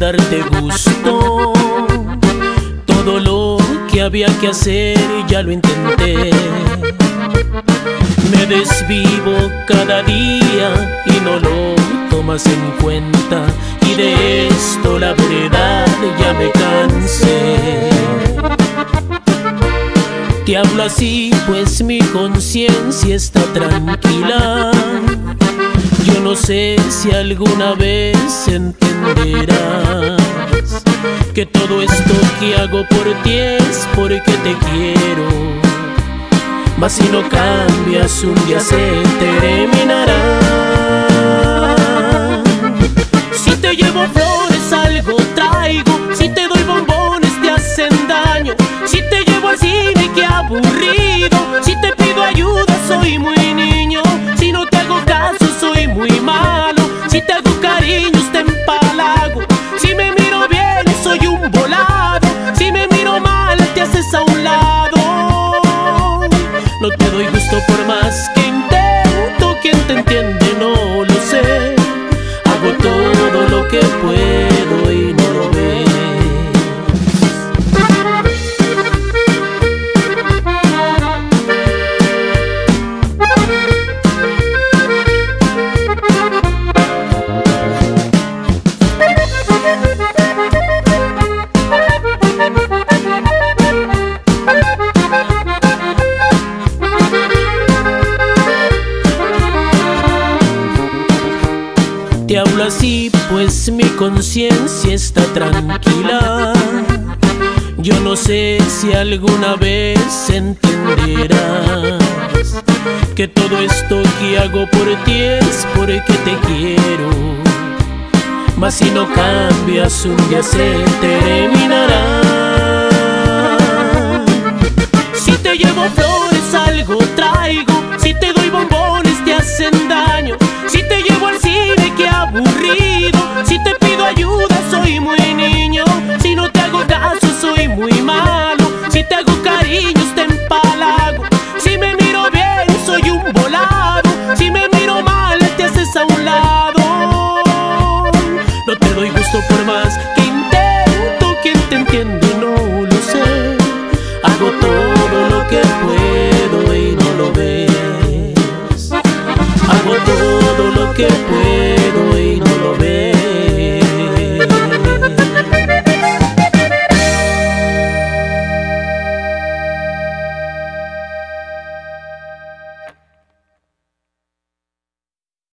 darte gusto. Todo lo que había que hacer ya lo intenté. Me desvivo cada día y no lo tomas en cuenta, y de esto la verdad ya me cansé. Te hablo así pues mi conciencia está tranquila. Yo no sé si alguna vez entenderás que todo esto que hago por ti es porque te quiero. Mas si no cambias, un día se terminará. Si te llevo flores algo traigo, si te doy bombones te hacen daño, si te llevo al cine qué aburrido, si te pido ayuda soy muy niño, si no te hago caso soy muy malo, si te hago cariños te empalago, si me miro bien soy un volado, si me miro mal te haces a un lado. No te doy gusto por más que intento, quien te entiende no lo sé. Hago todo lo que puedo y no lo ves. Te hablo así pues mi conciencia está tranquila. Yo no sé si alguna vez entenderás que todo esto que hago por ti es porque te quiero. Mas si no cambias, un día se terminará. Si te llevo flores algo traigo, si te doy bombones te hacen daño, si te llevo al cine qué aburrido, si te pido ayuda soy muy niño, si no te hago caso soy muy malo, si te hago cariños te empalago, si me miro bien soy un volado, si me miro mal te haces a un lado. No te doy gusto por más que intento, quien te entiende no lo sé. Hago todo